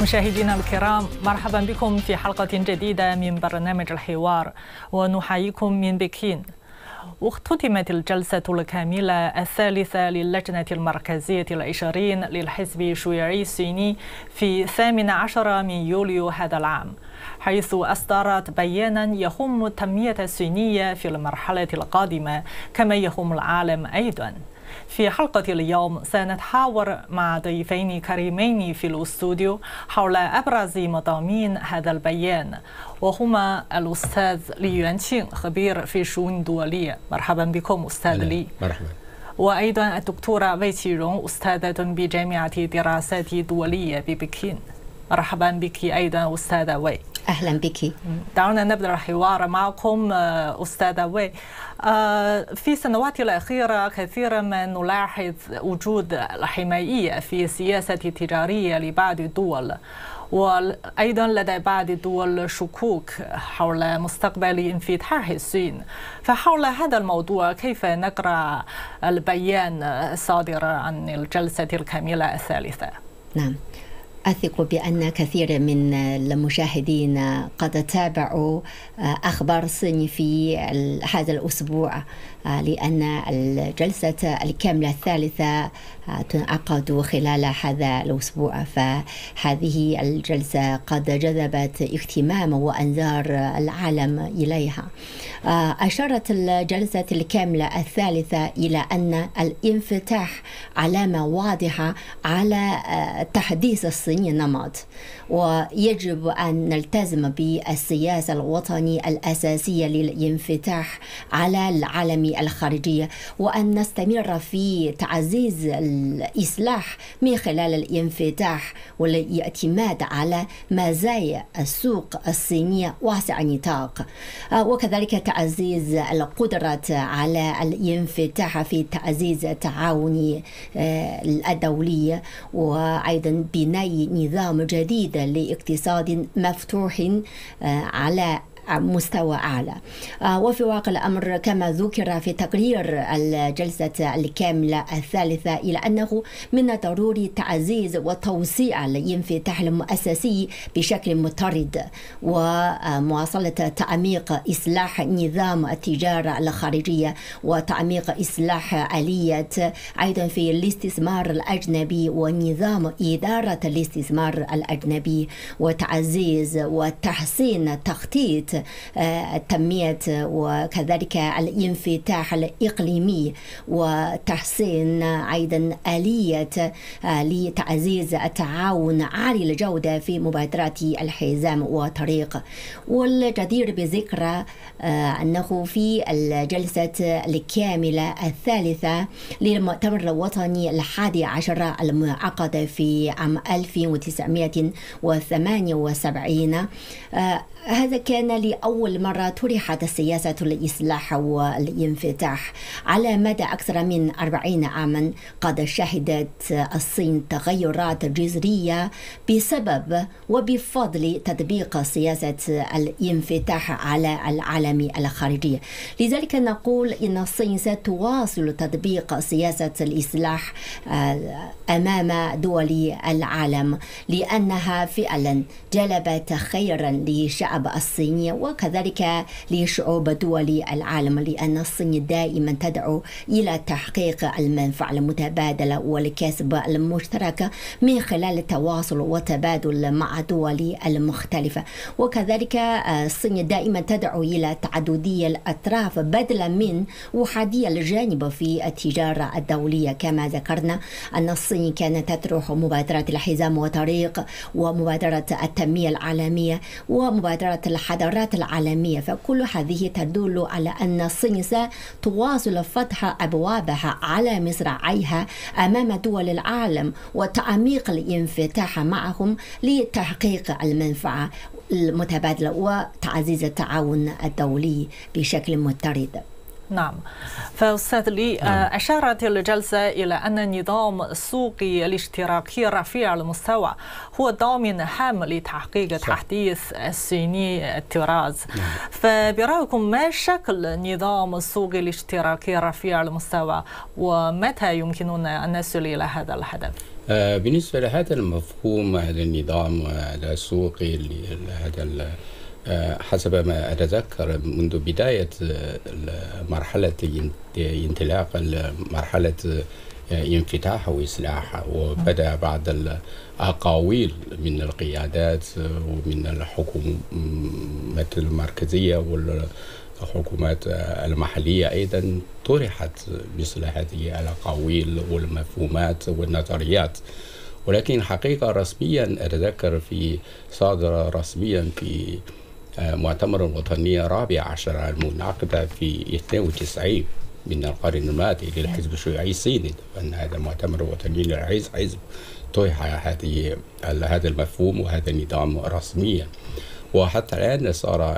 مشاهدينا الكرام، مرحبا بكم في حلقة جديدة من برنامج الحوار، ونحييكم من بكين. اختتمت الجلسة الكاملة الثالثة للجنة المركزية العشرين للحزب الشيوعي الصيني في 18 من يوليو هذا العام، حيث أصدرت بيانا يهم التنمية الصينية في المرحلة القادمة كما يهم العالم أيضا. في حلقة اليوم سنتحاور مع ضيفين كريمين في الاستوديو حول أبرز مضامين هذا البيان، وهما الأستاذ لي يوانقing خبير في الشؤون الدولية. مرحبا بكم أستاذ لي. مرحبا. وأيضا الدكتورة وي تشيرونغ، أستاذة بجامعة الدراسات الدولية ببكين. مرحبا بك أيضا أستاذة وي. أهلا بك. دعونا نبدأ الحوار معكم أستاذة وي. في السنوات الأخيرة كثيرا ما نلاحظ وجود الحمائية في السياسة التجارية لبعض الدول، وأيضا لدى بعض الدول شكوك حول مستقبل انفتاح الصين. فحول هذا الموضوع كيف نقرأ البيان الصادر عن الجلسة الكاملة الثالثة؟ نعم، أثق بأن كثير من المشاهدين قد تابعوا أخبار الصين في هذا الأسبوع، لأن الجلسة الكاملة الثالثة تنعقد خلال هذا الأسبوع، فهذه الجلسة قد جذبت اهتمام وأنظار العالم إليها. أشارت الجلسة الكاملة الثالثة إلى أن الانفتاح علامة واضحة على تحديث الصين نمط، ويجب أن نلتزم بالسياسة الوطنية الأساسية للانفتاح على العالم الخارجية، وأن نستمر في تعزيز الإصلاح من خلال الانفتاح والاعتماد على مزايا السوق الصينية واسع النطاق، وكذلك تعزيز القدرة على الانفتاح في تعزيز التعاون الدولي، وأيضا بناء نظام جديد لاقتصاد مفتوح على مستوى أعلى. وفي واقع الأمر كما ذكر في تقرير الجلسة الكاملة الثالثة إلى أنه من الضروري تعزيز وتوسيع الانفتاح المؤسسي بشكل مضطرد، ومواصلة تعميق إصلاح نظام التجارة الخارجية، وتعميق إصلاح آلية أيضا في الاستثمار الأجنبي ونظام إدارة الاستثمار الأجنبي، وتعزيز وتحسين التخطيط التنمية، وكذلك الانفتاح الإقليمي، وتحسين أيضا آلية لتعزيز التعاون عالي الجودة في مبادرات الحزام وطريق. والجدير بذكر أنه في الجلسة الكاملة الثالثة للمؤتمر الوطني 11 المعقد في عام 1978، هذا كان لأول مرة طرحت سياسة الإصلاح والانفتاح. على مدى أكثر من 40 عاما قد شهدت الصين تغيرات جذرية بسبب وبفضل تطبيق سياسة الانفتاح على العالم الخارجي. لذلك نقول إن الصين ستواصل تطبيق سياسة الإصلاح أمام دول العالم، لأنها فعلا جلبت خيرا للشعب الصيني وكذلك لشعوب دول العالم، لأن الصين دائما تدعو إلى تحقيق المنفعة المتبادلة والكسب المشترك من خلال التواصل والتبادل مع الدول المختلفة، وكذلك الصين دائما تدعو إلى تعددية الأطراف بدلا من وحدية الجانب في التجارة الدولية. كما ذكرنا أن الصين كانت تطرح مبادرة الحزام وطريق، ومبادرة التنمية العالمية، ومبادرة الحضارات العالمية، فكل هذه تدل على أن الصين ستواصل فتح أبوابها على مصراعيها أمام دول العالم وتعميق الانفتاح معهم لتحقيق المنفعة المتبادلة وتعزيز التعاون الدولي بشكل مضطرد. نعم. فأستاذ لي، أشارت الجلسة إلى أن النظام السوقي الاشتراكي رفيع المستوى هو ضامن هام لتحقيق تحديث الصيني الطراز. فبرأيكم ما شكل النظام السوقي الاشتراكي رفيع المستوى، ومتى يمكننا أن نصل إلى هذا الهدف؟ بالنسبة لهذا المفهوم، هذا النظام السوقي، هذا حسب ما أتذكر منذ بداية مرحلة انطلاق مرحلة انفتاح وإصلاح، وبدأ بعض الأقاويل من القيادات ومن الحكومات المركزية والحكومات المحلية أيضا طرحت مثل هذه الأقاويل والمفهومات والنظريات. ولكن حقيقة رسميا أتذكر صادر رسميا في مؤتمر الوطني الرابع عشر المنعقد في 92 من القرن الماضي للحزب الشيوعي الصيني، أن هذا المؤتمر الوطني للحزب طرح هذا المفهوم وهذا النظام رسميا. وحتى الآن صار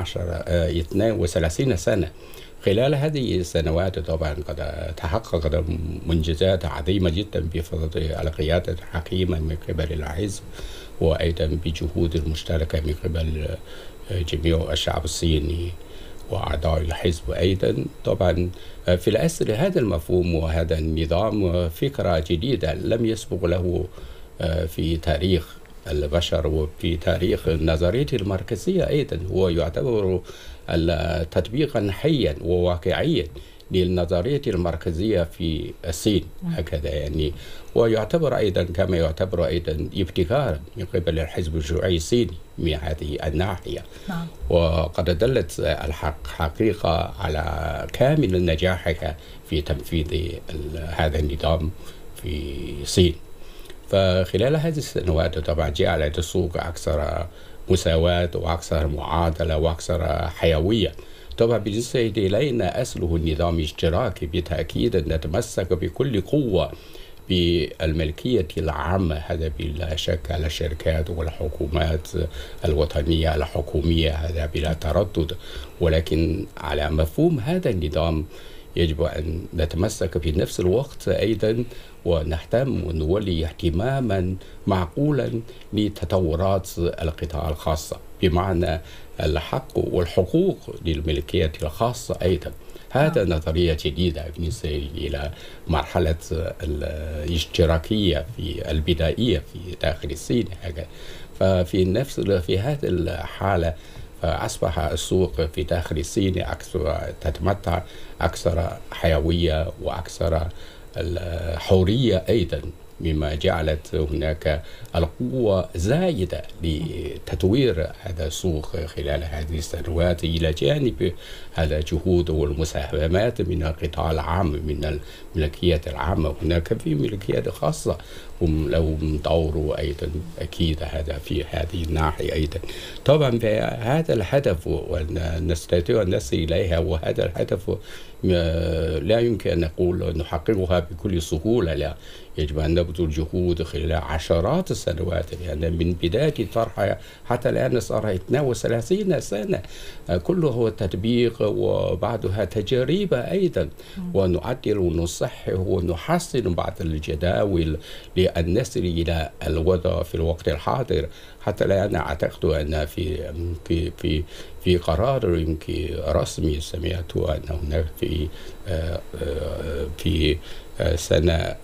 32 سنة. خلال هذه السنوات طبعا قد تحققت منجزات عظيمة جدا بفضل القيادة الحكيمة من قبل الحزب، وأيضا بجهود المشتركة من قبل جميع الشعب الصيني وأعضاء الحزب أيضا. طبعا في الأصل هذا المفهوم وهذا النظام فكرة جديدة لم يسبق له في تاريخ البشر وفي تاريخ النظرية المركزية أيضا. هو يعتبر تطبيقا حيا وواقعيا للنظرية المركزية في الصين هكذا يعني، ويعتبر أيضا كما يعتبر أيضا ابتكارا من قبل الحزب الشيوعي الصيني من هذه الناحية. وقد دلت الحقيقة على كامل نجاحها في تنفيذ هذا النظام في الصين. فخلال هذه السنوات طبعا جعلت السوق أكثر مساواة وأكثر معادلة وأكثر حيوية. طبعا بالنسبة إلينا أصله النظام الاشتراكي، بالتأكيد نتمسك بكل قوة بالملكية العامة، هذا بلا شك على الشركات والحكومات الوطنية الحكومية، هذا بلا تردد. ولكن على مفهوم هذا النظام يجب أن نتمسك في نفس الوقت أيضا ونهتم ونولي اهتماما معقولا لتطورات القطاع الخاص، بمعنى الحق والحقوق للملكية الخاصة أيضا. هذا نظرية جديدة بالنسبة إلى مرحلة الاشتراكية في البدائية في داخل الصين. في هذه الحالة فأصبح السوق في داخل الصين أكثر تتمتع أكثر حيوية وأكثر الحرية أيضا، مما جعلت هناك القوة زائدة لتطوير هذا السوق خلال هذه السنوات، إلى جانب هذا الجهود والمساهمات من القطاع العام من الملكية العامة. هناك في ملكيات خاصة هم لهم دور أيضا أكيد هذا في هذه الناحية أيضا. طبعا هذا الهدف ونستطيع أن نصل إليها، وهذا الهدف لا يمكن أن نقول نحققها بكل سهولة، لا، يجب أن نبذل جهود خلال عشرات السنوات، لأن من بداية طرحها حتى الآن صار 32 سنة، كله هو تطبيق وبعدها تجارب أيضا، ونعدل ونصحح ونحسن بعض الجداول لأن نصل إلى الوضع في الوقت الحاضر. حتى الآن أعتقد أن في قرار يمكن رسمي سمعت أن هناك في سنة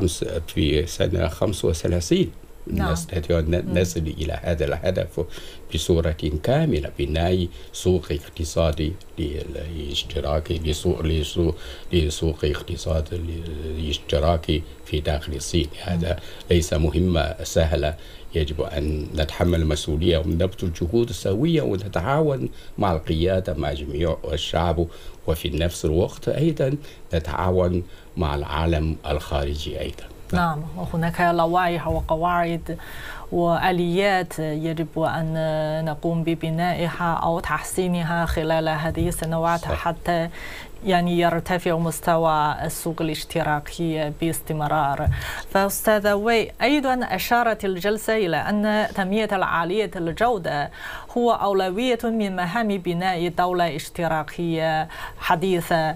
35 نستطيع أن نصل إلى هذا الهدف بصورة كاملة، بناء سوق اقتصادي للاشتراكي لسوق اقتصاد الاشتراكي في داخل الصين. هذا ليس مهمة سهلة، يجب أن نتحمل المسؤولية ونبذل جهود سوية ونتعاون مع القيادة مع جميع الشعب، وفي نفس الوقت أيضا نتعاون مع العالم الخارجي أيضا. نعم، وهناك لوائح وقواعد وآليات يجب أن نقوم ببنائها أو تحسينها خلال هذه السنوات حتى يعني يرتفع مستوى السوق الاشتراكي باستمرار. فأستاذ وي، أيضا أشارت الجلسة إلى أن تنمية العالية الجودة هو أولوية من مهام بناء دولة اشتراكية حديثة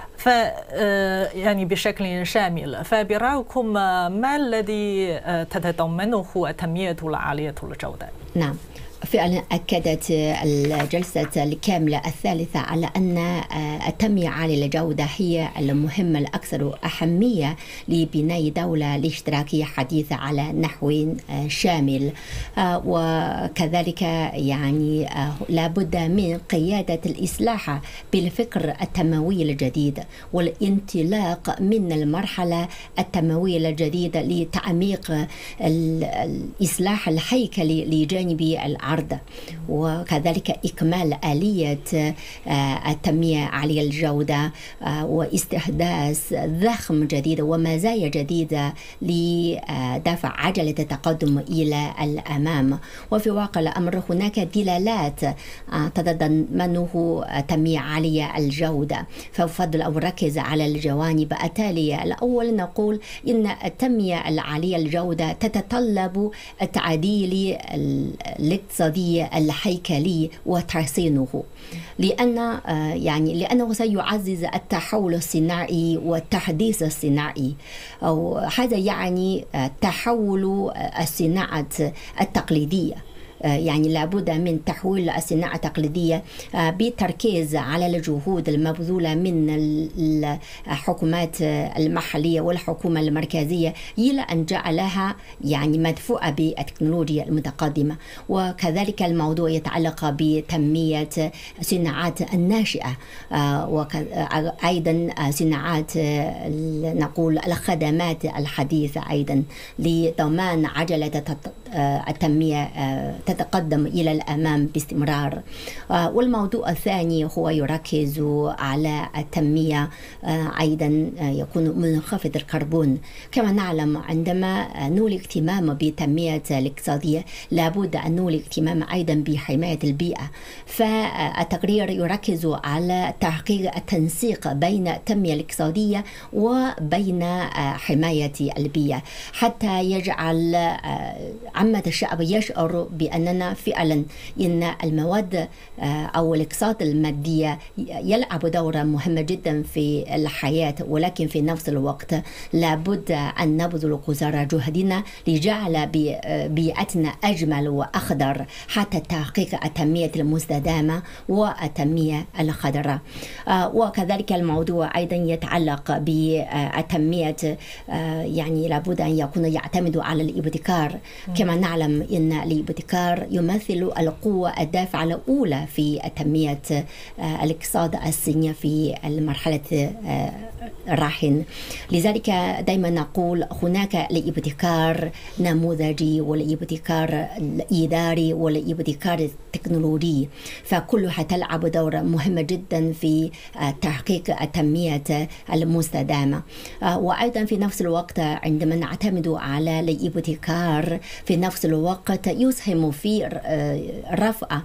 يعني بشكل شامل. فبرأيكم ما الذي تتضمنه التنمية العالية الجودة؟ نعم، فعلا أكدت الجلسة الكاملة الثالثة على أن التنمية عالية الجودة هي المهمة الأكثر أهمية لبناء دولة الاشتراكية حديثة على نحو شامل، وكذلك يعني لابد من قيادة الإصلاح بالفكر التنموي الجديد والانطلاق من المرحلة التنموية الجديدة لتعميق الإصلاح الهيكلي لجانب العرض، وكذلك إكمال آلية التنمية عالية الجودة واستحداث ضخم جديد ومزايا جديدة لدفع عجلة التقدم إلى الأمام. وفي واقع الأمر هناك دلالات تتضمنه تنمية عالية الجودة، فأفضل أن أركز على الجوانب التالية. الأول نقول إن التنمية العالية الجودة تتطلب التعديل الاقتصادي الهيكلي وتحسينه، لأنه سيعزز التحول الصناعي والتحديث الصناعي، أو هذا يعني تحول الصناعة التقليدية. يعني لابد من تحويل الصناعة التقليدية بالتركيز على الجهود المبذولة من الحكومات المحلية والحكومة المركزية إلى أن جعلها يعني مدفوعة بالتكنولوجيا المتقدمة. وكذلك الموضوع يتعلق بتنمية صناعات الناشئة، وأيضا صناعات نقول الخدمات الحديثة أيضا لضمان عجلة التنمية تتقدم إلى الأمام باستمرار. والموضوع الثاني هو يركز على التنمية أيضا يكون منخفض الكربون. كما نعلم عندما نولي اهتمام بالتنمية الاقتصادية لابد أن نولي اهتمام أيضا بحماية البيئة، فالتقرير يركز على تحقيق التنسيق بين التنمية الاقتصادية وبين حماية البيئة حتى يجعل عامة الشعب يشعر بأننا فعلا إن المواد أو الاقتصاد المادية يلعب دورا مهما جدا في الحياة، ولكن في نفس الوقت لابد أن نبذل قصارى جهدنا لجعل بيئتنا أجمل وأخضر حتى تحقيق التنمية المستدامة والتنمية الخضراء. وكذلك الموضوع أيضا يتعلق بالتنمية، يعني لابد أن يكون يعتمد على الابتكار. كما نعلم إن الابتكار يمثل القوة الدافعة الأولى في تنمية الاقتصاد الصيني في المرحلة الراهنة. لذلك دائما نقول هناك الابتكار النموذجي والابتكار الإداري والابتكار التكنولوجي، فكلها تلعب دورا مهم جدا في تحقيق التنمية المستدامة. وأيضا في نفس الوقت عندما نعتمد على الابتكار في نفس الوقت يسهم في رفع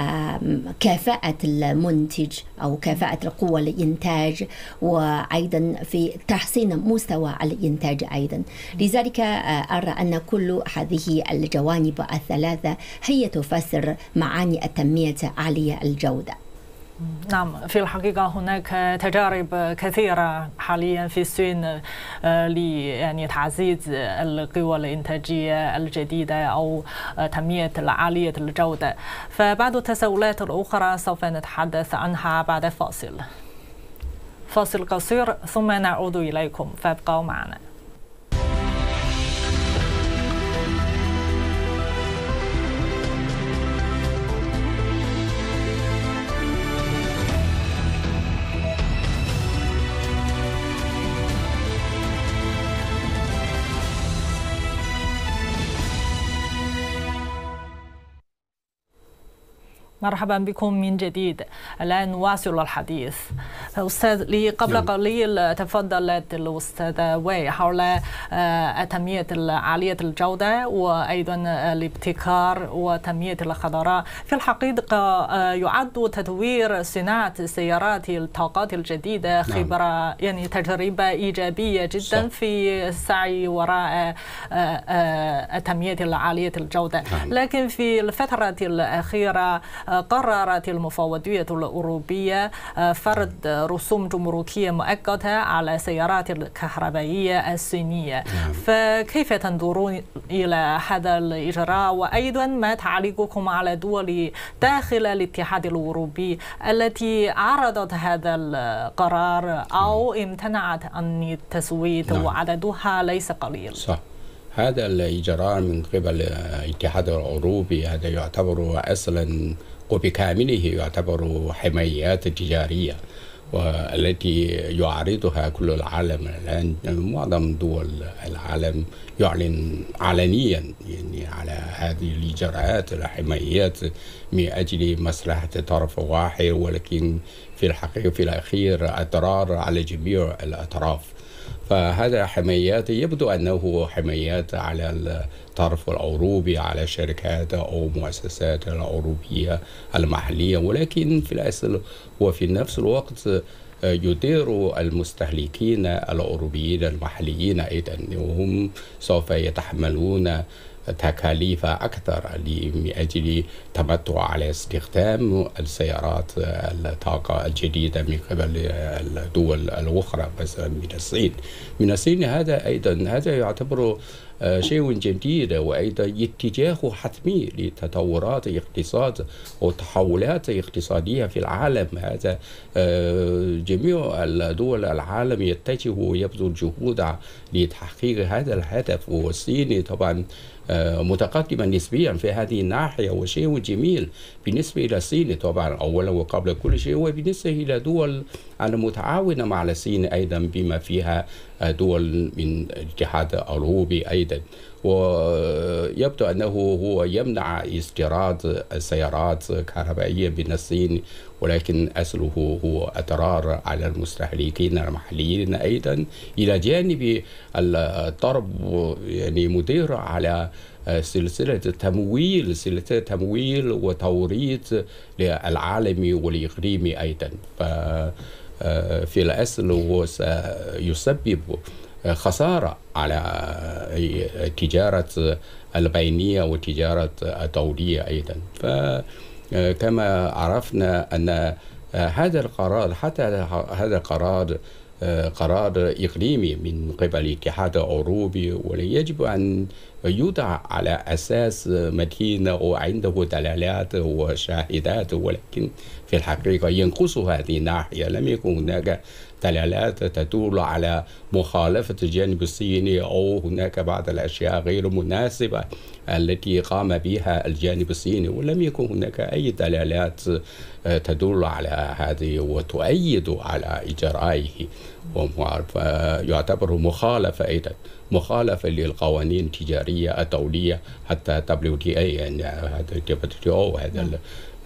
كفاءة المنتج أو كفاءة القوة الإنتاج، وأيضا في تحسين مستوى الإنتاج أيضا. لذلك أرى أن كل هذه الجوانب الثلاثة هي تفسر معاني التنمية عالية الجودة. نعم، في الحقيقة هناك تجارب كثيرة حاليا في الصين يعني تعزيز القوى الإنتاجية الجديدة أو تنمية عالية الجودة، فبعض التساؤلات الأخرى سوف نتحدث عنها بعد فاصل قصير ثم نعود إليكم، فابقوا معنا. مرحبا بكم من جديد. الآن نواصل الحديث. أستاذ، قبل قليل تفضلت الأستاذة وي حول تنمية عالية الجودة وأيضا الابتكار وتنمية الخضراء. في الحقيقة يعد تطوير صناعة سيارات الطاقات الجديدة خبرة يعني تجربة إيجابية جدا في السعي وراء تنمية عالية الجودة، لكن في الفترة الأخيرة قررت المفوضية الأوروبية فرض رسوم جمركية مؤقتة على السيارات الكهربائية الصينية. فكيف تنظرون إلى هذا الإجراء؟ وأيضا ما تعليقكم على دول داخل الاتحاد الأوروبي التي عرضت هذا القرار أو امتنعت عن التصويت وعددها ليس قليل؟ صح. هذا الإجراء من قبل الاتحاد الأوروبي هذا يعتبر أصلا وبكامله يعتبر حمايات تجارية والتي يعارضها كل العالم الآن. معظم دول العالم يعلن علنيا يعني على هذه الإجراءات الحمايات من أجل مصلحة طرف واحد، ولكن في الحقيقة في الأخير أضرار على جميع الأطراف. فهذا حمايات يبدو أنه حمايات على الطرف الأوروبي على الشركات أو مؤسسات الأوروبية المحلية، ولكن في الأصل وفي نفس الوقت يدير المستهلكين الأوروبيين المحليين أيضا، وهم سوف يتحملون تكاليف أكثر من أجل التمتع على استخدام السيارات الطاقة الجديدة من قبل الدول الأخرى مثلا من الصين. من الصين هذا أيضا هذا يعتبر شيء جديد وأيضا اتجاه حتمي لتطورات اقتصاد وتحولات اقتصادية في العالم. هذا جميع الدول العالم يتجه ويبذل جهود لتحقيق هذا الهدف، والصين طبعا متقدما نسبيا في هذه الناحية، وشيء جميل بالنسبة إلى الصين طبعا أولا وقبل كل شيء، وبالنسبة إلى دول المتعاونة مع الصين أيضا بما فيها دول من الاتحاد الأوروبي أيضا. ويبدو أنه هو يمنع استيراد السيارات الكهربائية من الصين، ولكن أصله هو أضرار على المستهلكين المحليين أيضا، إلى جانب الضرب يعني مدير على سلسلة تمويل وتوريد للعالم والإقليمي أيضا. في الأصل هو سيسبب خسارة على التجارة البينية والتجارة الدولية أيضا. فكما عرفنا أن هذا القرار حتى هذا قرار إقليمي من قبل الاتحاد الأوروبي، ويجب أن يوضع على أساس متين وعنده دلالات وشاهدات، ولكن في الحقيقة ينقص هذه الناحية. لم يكن هناك دلالات تدل على مخالفة الجانب الصيني أو هناك بعض الأشياء غير مناسبة التي قام بها الجانب الصيني، ولم يكن هناك أي دلالات تدل على هذه وتؤيد على إجرائه. يعتبر مخالفة أيضا مخالفة للقوانين التجارية الدولية حتى WTO، يعني هذا WTO هذا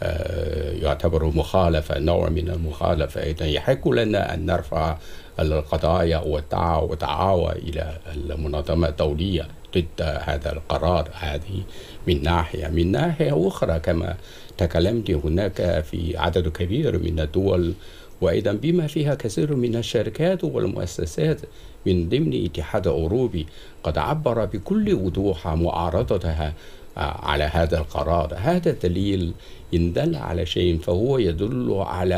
يعتبر مخالفة، نوع من المخالفة أيضا. يحق لنا أن نرفع القضايا والدعاوى إلى المنظمة الدولية ضد هذا القرار. هذه من ناحية أخرى كما تكلمت هناك في عدد كبير من الدول وأيضا بما فيها كثير من الشركات والمؤسسات من ضمن الاتحاد الأوروبي قد عبر بكل وضوح معارضتها على هذا القرار. هذا دليل إن دل على شيء فهو يدل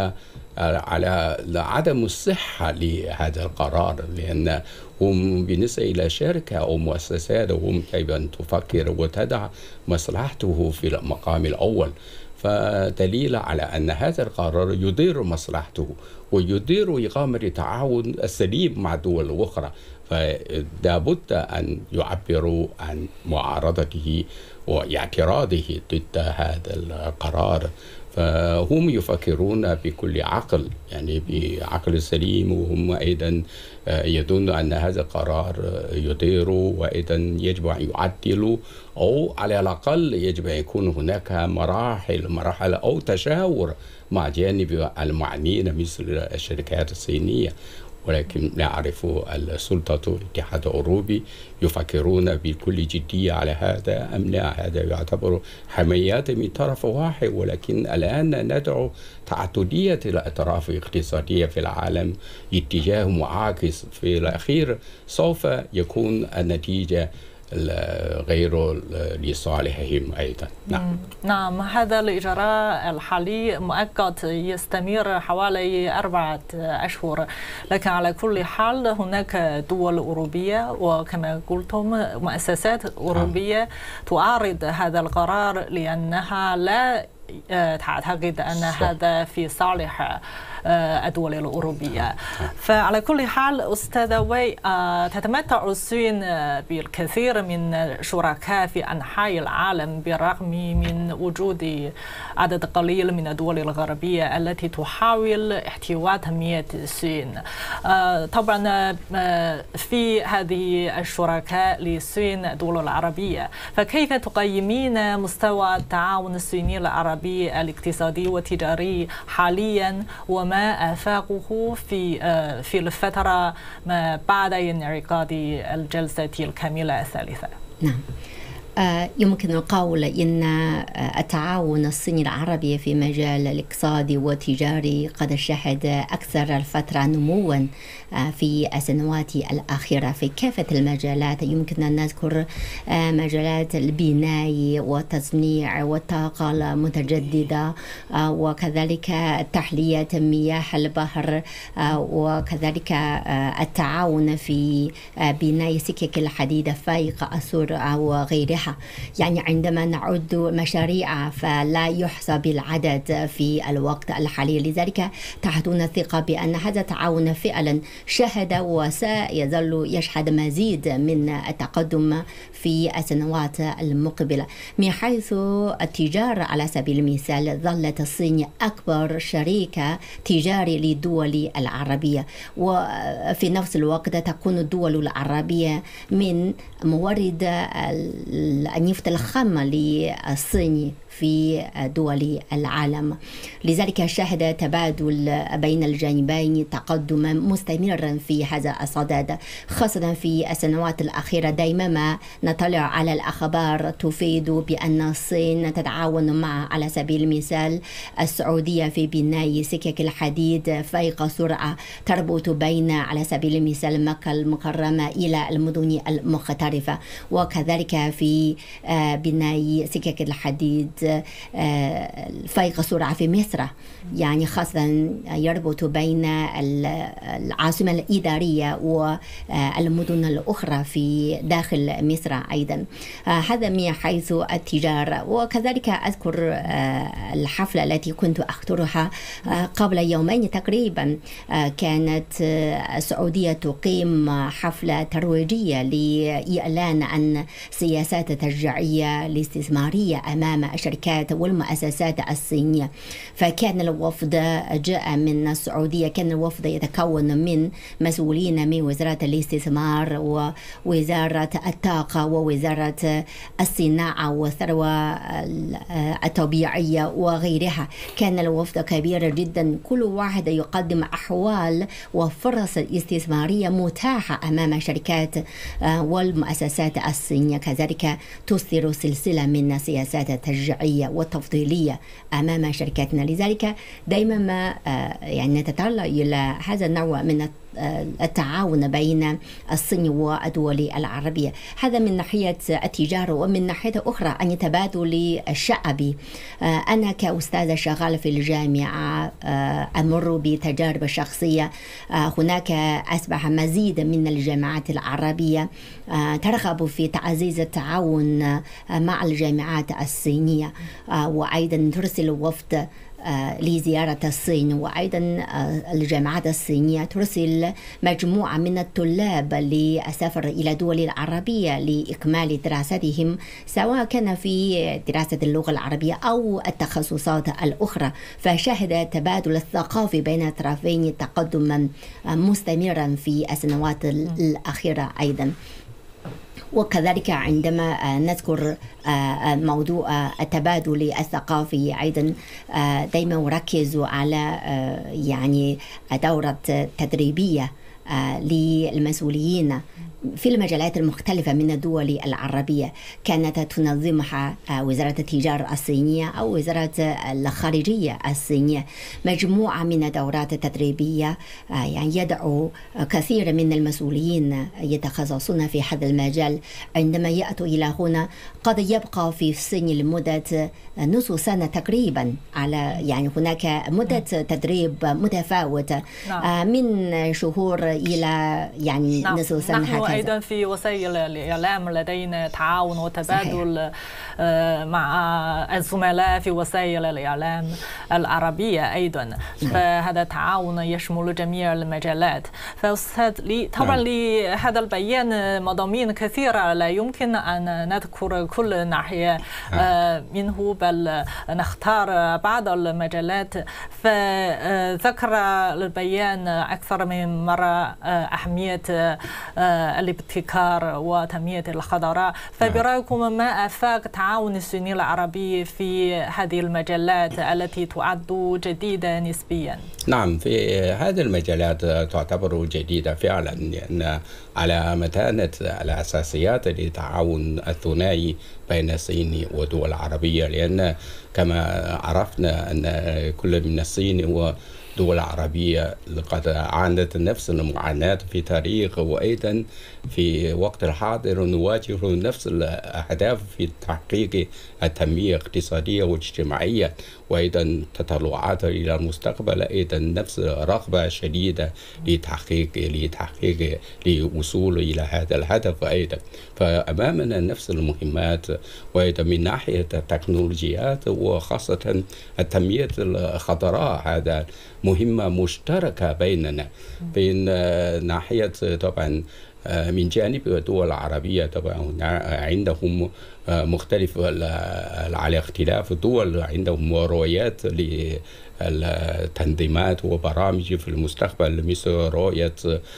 على عدم الصحة لهذا القرار، لأن هم بالنسبة إلى شركة أو مؤسسات هم أيضا تفكر وتضع مصلحته في المقام الأول. فدليل على أن هذا القرار يدير مصلحته ويدير إقامة التعاون السليم مع الدول الأخرى، فلا بد أن يعبروا عن معارضته واعتراضه ضد هذا القرار. فهم يفكرون بكل عقل، يعني بعقل سليم، وهم أيضا يظن أن هذا القرار يدير وأيضا يجب أن يعدل، أو على الأقل يجب أن يكون هناك مراحل أو تشاور مع جانب المعنيين مثل الشركات الصينية. ولكن نعرف السلطة الاتحاد الأوروبي يفكرون بكل جدية على هذا أم لا. هذا يعتبر حمايات من طرف واحد، ولكن الآن ندعو تعددية الأطراف الاقتصادية في العالم اتجاه معاكس. في الأخير سوف يكون النتيجة غير لصالحهم أيضا. نعم، هذا الإجراء الحالي مؤقت يستمر حوالي 4 أشهر، لكن على كل حال هناك دول أوروبية وكما قلتم مؤسسات أوروبية تعارض هذا القرار لأنها لا تعتقد أن هذا في صالح الدول الأوروبية. فعلى كل حال أستاذة وي، تتمتع الصين بالكثير من الشركاء في أنحاء العالم بالرغم من وجود عدد قليل من الدول الغربية التي تحاول احتواء تنمية الصين. طبعا في هذه الشركاء للصين الدول العربية، فكيف تقيمين مستوى التعاون الصيني العربي الاقتصادي والتجاري حاليا وما آفاقه في الفترة ما بعد انعقاد الجلسة الكاملة الثالثة؟ نعم، يمكن القول إن التعاون الصيني العربي في مجال الاقتصادي والتجاري قد شهد أكثر الفترة نموا في السنوات الأخيرة في كافة المجالات. يمكن أن نذكر مجالات البناء والتصنيع والطاقة المتجددة وكذلك تحلية مياه البحر وكذلك التعاون في بناء سكك الحديد فائق السرعة وغيرها. يعني عندما نعد مشاريع فلا يحصى بالعدد في الوقت الحالي، لذلك تحدثنا الثقة بأن هذا التعاون فعلا شهد وسيظل يشهد مزيد من التقدم في السنوات المقبلة. من حيث التجارة على سبيل المثال، ظلت الصين أكبر شريك تجاري للدول العربية، وفي نفس الوقت تكون الدول العربية من مورد النفط الخام للصين في دول العالم. لذلك شهد تبادل بين الجانبين تقدما مستمرا في هذا الصدد، خاصة في السنوات الأخيرة. دائما ما نطلع على الأخبار تفيد بأن الصين تتعاون مع على سبيل المثال السعودية في بناء سكك الحديد فائق السرعة تربط بين على سبيل المثال مكة المكرمة إلى المدن المختلفة، وكذلك في بناء سكك الحديد فائق السرعة في مصر، يعني خاصة يربط بين العاصمة الإدارية والمدن الأخرى في داخل مصر أيضا. هذا من حيث التجارة. وكذلك أذكر الحفلة التي كنت أحضرها قبل يومين تقريبا، كانت السعودية تقيم حفلة ترويجية لإعلان عن سياسات تشجيعية الاستثمارية أمام الشركات والمؤسسات الصينية. فكان الوفد جاء من السعودية، كان الوفد يتكون من مسؤولين من وزارة الاستثمار ووزارة الطاقة ووزارة الصناعة والثروة الطبيعية وغيرها. كان الوفد كبير جدا، كل واحد يقدم أحوال وفرص استثمارية متاحة أمام الشركات والمؤسسات الصينية. كذلك تصدر سلسلة من سياسات تشجيعية وتفضيلية أمام شركاتنا. لذلك دائما ما يعني نتطلع إلى هذا النوع من التعاون بين الصين والدول العربية. هذا من ناحية التجارة. ومن ناحية أخرى أن يتبادل الشعبي. أنا كأستاذة شغالة في الجامعة أمر بتجارب شخصية. هناك أصبح مزيد من الجامعات العربية ترغب في تعزيز التعاون مع الجامعات الصينية، وأيضا ترسل وفد لزيارة الصين، وأيضا الجامعات الصينية ترسل مجموعة من الطلاب للسفر إلى الدول العربية لإكمال دراستهم، سواء كان في دراسة اللغة العربية أو التخصصات الأخرى. فشهد تبادل الثقافي بين الطرفين تقدما مستمرا في السنوات الأخيرة أيضا. وكذلك عندما نذكر موضوع التبادل الثقافي أيضا دائما أركز على يعني دورة تدريبية للمسؤولين في المجالات المختلفة من الدول العربية كانت تنظمها وزارة التجارة الصينية أو وزارة الخارجية الصينية، مجموعة من الدورات التدريبية يعني يدعو كثير من المسؤولين يتخصصون في هذا المجال عندما يأتوا إلى هنا قد يبقى في الصين لمدة نصف سنة تقريبا، على يعني هناك مدة تدريب متفاوتة من شهور إلى يعني نصف سنة. نحن أيضا في وسائل الإعلام لدينا تعاون وتبادل مع الزملاء في وسائل الإعلام العربية أيضا، فهذا التعاون يشمل جميع المجالات. فأستاذ طبعا لهذا البيان مضامين كثيرة لا يمكن أن نذكر كل ناحية منه، بل نختار بعض المجالات. فذكر البيان أكثر من مرة أهمية الابتكار وتنمية الخضراء، فبرأيكم ما آفاق التعاون الصيني العربي في هذه المجالات التي تعد جديدة نسبيا؟ نعم، في هذه المجالات تعتبر جديدة فعلا، لأن على متانة الأساسيات للتعاون الثنائي بين الصين والدول العربية، لأن كما عرفنا أن كل من الصين والدول العربية قد عانت نفس المعاناة في تاريخ، وأيضا في وقت الحاضر نواجه نفس الأهداف في تحقيق التنمية الاقتصادية والاجتماعية، وأيضا تطلعات إلى المستقبل، أيضا نفس رغبة شديدة للوصول إلى هذا الهدف أيضا. فأمامنا نفس المهمات، وأيضا من ناحية التكنولوجيات وخاصة التنمية الخضراء، هذا مهمة مشتركة بيننا. بين ناحية طبعا من جانب الدول العربية طبعا عندهم مختلف على اختلاف الدول، عندهم رؤيات للتنظيمات وبرامج في المستقبل مثل رؤية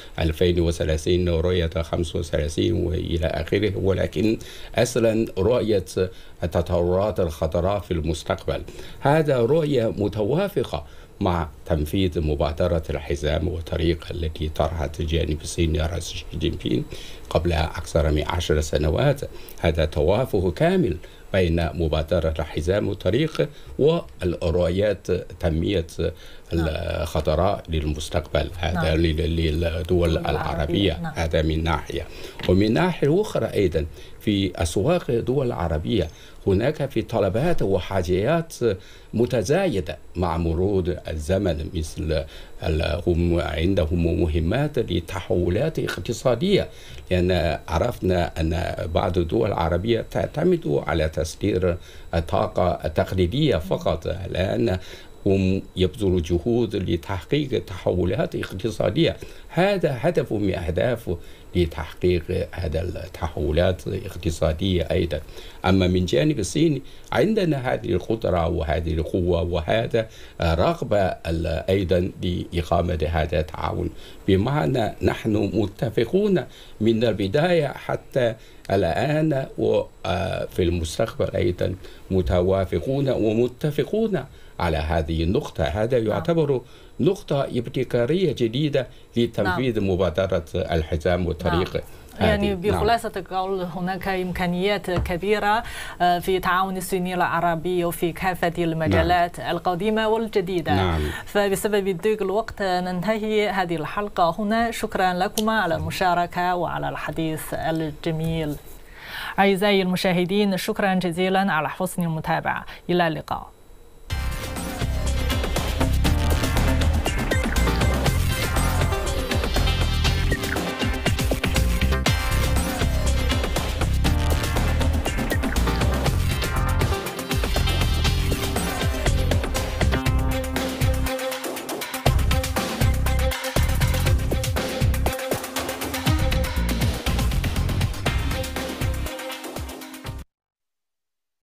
2030 ورؤية 35 وإلى آخره، ولكن أصلا رؤية التطورات الخضراء في المستقبل هذا رؤية متوافقة مع تنفيذ مبادرة الحزام والطريق التي طرحت جانب الصيني رئيس شي جين بينغ قبل أكثر من 10 سنوات. هذا توافق كامل بين مبادرة الحزام والطريق والرؤيات تنمية الخضراء للمستقبل، هذا للدول العربية. هذا من ناحية، ومن ناحية أخرى أيضا في أسواق الدول العربية هناك في طلبات وحاجيات متزايدة مع مرور الزمن، مثل هم عندهم مهمات لتحولات اقتصادية، لأن عرفنا أن بعض الدول العربية تعتمد على تصدير الطاقة التقليدية فقط، لأن هم يبذلوا جهود لتحقيق تحولات اقتصادية. هذا هدف من أهداف لتحقيق هذا التحولات الاقتصادية أيضا. أما من جانب الصين عندنا هذه القدرة وهذه القوة وهذا رغبة أيضا لإقامة هذا التعاون، بمعنى نحن متفقون من البداية حتى الآن، وفي المستقبل أيضا متوافقون ومتفقون على هذه النقطة. هذا يعتبر نقطة ابتكارية جديدة لتنفيذ مبادرة الحزام والطريق. يعني بخلاصة القول هناك إمكانيات كبيرة في تعاون الصيني العربي وفي كافة المجالات القديمة والجديدة. فبسبب ضيق الوقت ننتهي هذه الحلقة هنا. شكرا لكما على المشاركة وعلى الحديث الجميل. أعزائي المشاهدين، شكرا جزيلا على حسن المتابعة. إلى اللقاء.